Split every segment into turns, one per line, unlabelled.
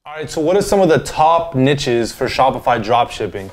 All right, so what are some of the top niches for Shopify dropshipping?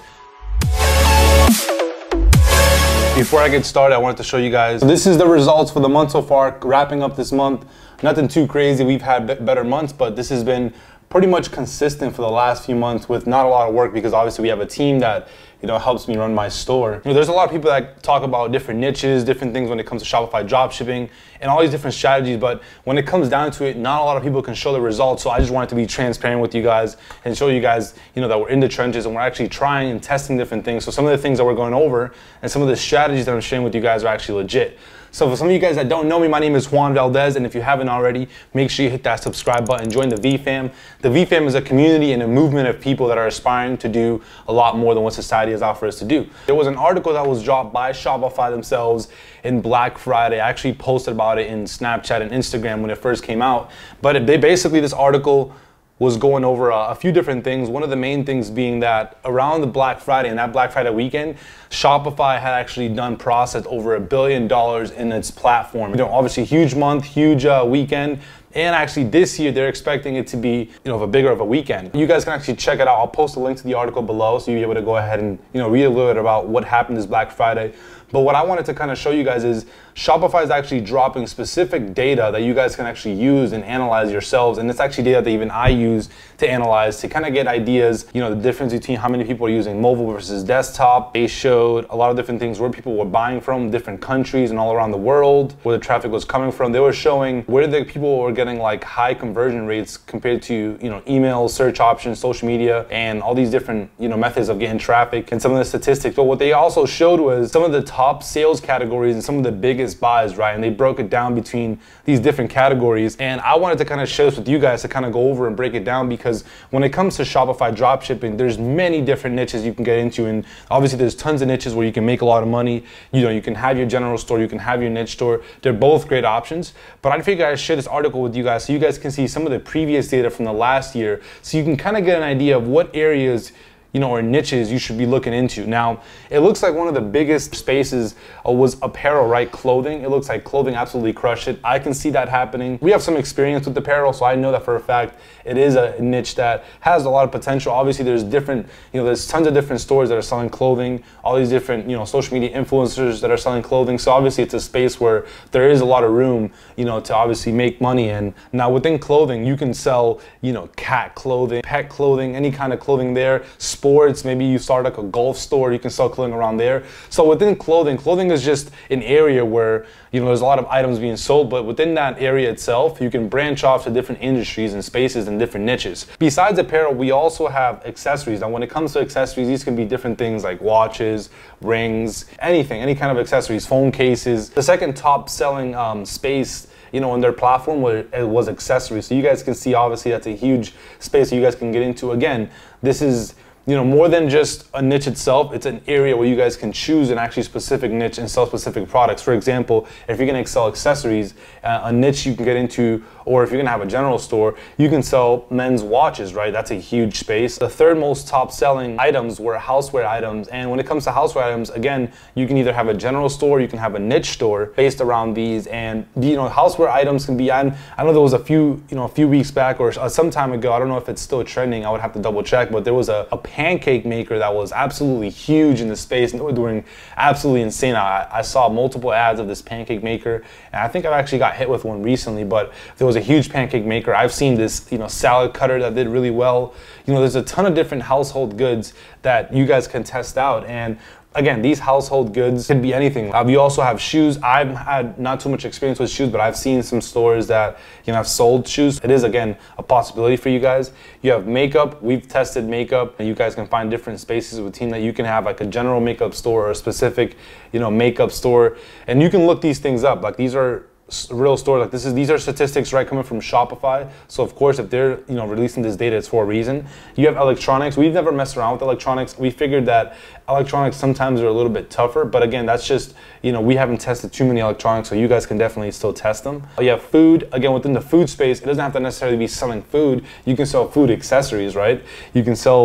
Before I get started, I wanted to show you guys. This is the results for the month so far, wrapping up this month. Nothing too crazy. We've had better months, but this has been pretty much consistent for the last few months with not a lot of work because obviously we have a team that helps me run my store. There's a lot of people that talk about different niches, different things when it comes to Shopify dropshipping and all these different strategies, but when it comes down to it, not a lot of people can show the results. So I just wanted to be transparent with you guys and show you guys, that we're in the trenches and we're actually trying and testing different things. So some of the things that we're going over and some of the strategies that I'm sharing with you guys are actually legit. So for some of you guys that don't know me, my name is Juan Valdez, and if you haven't already, make sure you hit that subscribe button, join the VFam. The VFam is a community and a movement of people that are aspiring to do a lot more than what society has offered us to do. There was an article that was dropped by Shopify themselves in Black Friday. I actually posted about it in Snapchat and Instagram when it first came out, but this article was going over a few different things. One of the main things being that around the Black Friday and that Black Friday weekend, Shopify had actually processed over $1 billion in its platform. Obviously huge month, huge weekend. And actually this year, they're expecting it to be, of a bigger of a weekend. You guys can actually check it out. I'll post a link to the article below so you'll be able to go ahead and, read a little bit about what happened this Black Friday. But what I wanted to kind of show you guys is Shopify is actually dropping specific data that you guys can actually use and analyze yourselves. And it's actually data that even I use to analyze to kind of get ideas, the difference between how many people are using mobile versus desktop. They showed a lot of different things where people were buying from, different countries and all around the world, where the traffic was coming from. They were showing where the people were getting like high conversion rates compared to, email, search options, social media, and all these different, methods of getting traffic and some of the statistics. But what they also showed was some of the top sales categories and some of the biggest buys, right? And they broke it down between these different categories. And I wanted to kind of share this with you guys to kind of go over and break it down because when it comes to Shopify dropshipping, there's many different niches you can get into. And obviously there's tons of niches where you can make a lot of money. You can have your general store, you can have your niche store. They're both great options. But I figured I'd share this article with you guys so you guys can see some of the previous data from the last year so you can kind of get an idea of what areas or niches you should be looking into. Now, it looks like one of the biggest spaces was apparel, right? Clothing. It looks like clothing absolutely crushed it. I can see that happening. We have some experience with apparel, so I know that for a fact it is a niche that has a lot of potential. Obviously, there's different, there's tons of different stores that are selling clothing, all these different, social media influencers that are selling clothing. So obviously, it's a space where there is a lot of room, to obviously make money. And now within clothing, you can sell, cat clothing, pet clothing, any kind of clothing there. Sports, maybe you start like a golf store, you can sell clothing around there. So within clothing is just an area where there's a lot of items being sold, but within that area itself, you can branch off to different industries and spaces and different niches. Besides apparel, we also have accessories. Now when it comes to accessories, these can be different things like watches, rings, anything, any kind of accessories, phone cases. The second top selling space in their platform was accessories. So you guys can see, obviously, that's a huge space that you guys can get into. Again, this is more than just a niche itself. It's an area where you guys can choose an actually specific niche and sell specific products. For example, if you're gonna sell accessories, a niche you can get into, or if you're gonna have a general store, you can sell men's watches, right? That's a huge space. The third most top selling items were houseware items. And when it comes to houseware items, again, you can either have a general store, you can have a niche store based around these. And houseware items can be, I know there was a few weeks back or some time ago, I don't know if it's still trending, I would have to double check, but there was a pancake maker that was absolutely huge in the space and they were doing absolutely insane. I saw multiple ads of this pancake maker, and I think I've actually got hit with one recently, but there was a huge pancake maker. I've seen this salad cutter that did really well. There's a ton of different household goods that you guys can test out. And again, these household goods could be anything. We also have shoes. I've had not too much experience with shoes, but I've seen some stores that have sold shoes. It is, again, a possibility for you guys. You have makeup. We've tested makeup, and you guys can find different spaces within that. You can have like a general makeup store or a specific makeup store, and you can look these things up. Like, these are real stores. Like, these are statistics, right, coming from Shopify. So of course, if they're releasing this data, it's for a reason. You have electronics. We've never messed around with electronics. We figured that electronics sometimes are a little bit tougher, but again, that's just we haven't tested too many electronics, so you guys can definitely still test them. You have food. Again, within the food space, it doesn't have to necessarily be selling food. You can sell food accessories, right? You can sell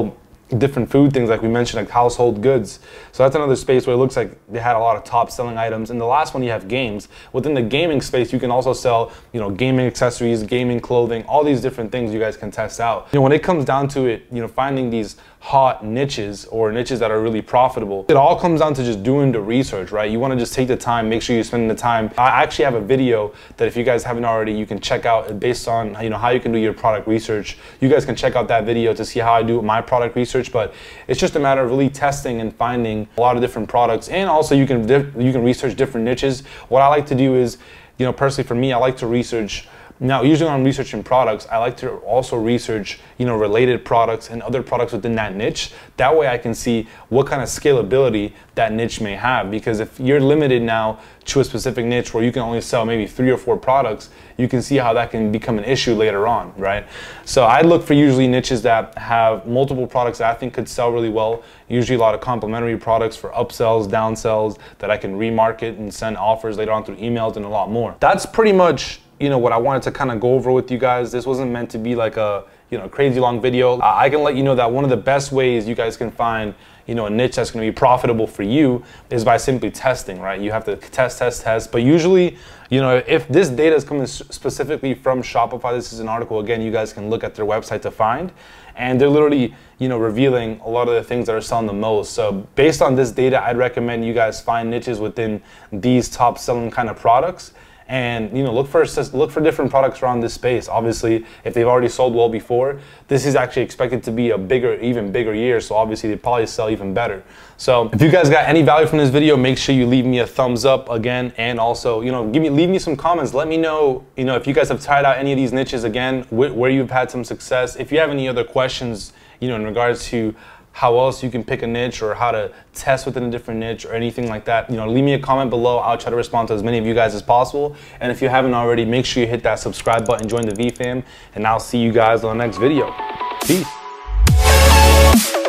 different food things like we mentioned, like household goods. So that's another space where it looks like they had a lot of top selling items. And the last one, you have games. Within the gaming space, you can also sell, you know, gaming accessories, gaming clothing, all these different things you guys can test out. You know, when it comes down to it, you know, finding these hot niches or niches that are really profitable, it all comes down to just doing the research, right? You want to just take the time, make sure you're spending the time. I actually have a video that if you guys haven't already, you can check out based on, you know, how you can do your product research. You guys can check out that video to see how I do my product research, but it's just a matter of really testing and finding a lot of different products. And also you can research different niches. What I like to do is, you know, personally for me, I like to research. Now, usually when I'm researching products, I like to also research, you know, related products and other products within that niche. That way I can see what kind of scalability that niche may have. Because if you're limited now to a specific niche where you can only sell maybe 3 or 4 products, you can see how that can become an issue later on, right? So I look for usually niches that have multiple products that I think could sell really well. Usually a lot of complementary products for upsells, downsells that I can remarket and send offers later on through emails and a lot more. That's pretty much, you know, what I wanted to kind of go over with you guys. This wasn't meant to be like a, you know, crazy long video. I can let you know that one of the best ways you guys can find, you know, a niche that's going to be profitable for you is by simply testing, right? You have to test. But usually, you know, if this data is coming specifically from Shopify, this is an article, again, you guys can look at their website to find. And they're literally, you know, revealing a lot of the things that are selling the most. So based on this data, I'd recommend you guys find niches within these top selling kind of products. And, you know, look for different products around this space. Obviously, if they've already sold well before, this is actually expected to be a even bigger year. So obviously they probably sell even better. So if you guys got any value from this video, make sure you leave me a thumbs up again. And also, you know, leave me some comments. Let me know, you know, if you guys have tried out any of these niches again, where you've had some success. If you have any other questions, you know, in regards to how else you can pick a niche or how to test within a different niche or anything like that, you know, leave me a comment below. I'll try to respond to as many of you guys as possible. And if you haven't already, make sure you hit that subscribe button, join the V fam, and I'll see you guys on the next video. Peace.